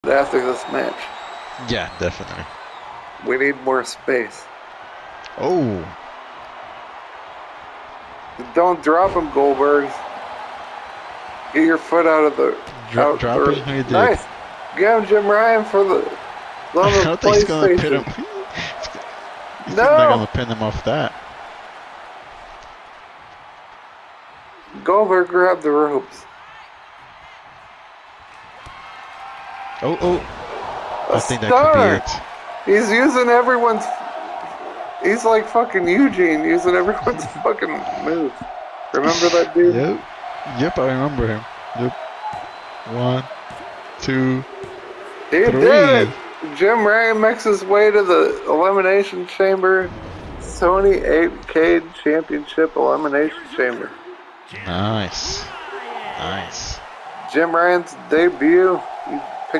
after this match. Yeah, definitely. We need more space. Oh. Don't drop him, Goldberg. Get your foot out of the... Drop it? He did. Nice. Get him, Jim Ryan, for the... I don't think he's going to pin him. He's not going to pin him off that. Goldberg, grab the ropes. Oh. I think that could be it. He's using everyone's... He's like fucking Eugene, using everyone's fucking moves. Remember that dude? Yep, I remember him. Yep. 1, 2, he 3. Did it! Jim Ryan makes his way to the Elimination Chamber. Sony 8K Championship Elimination Chamber. Nice. Nice. Jim Ryan's debut. He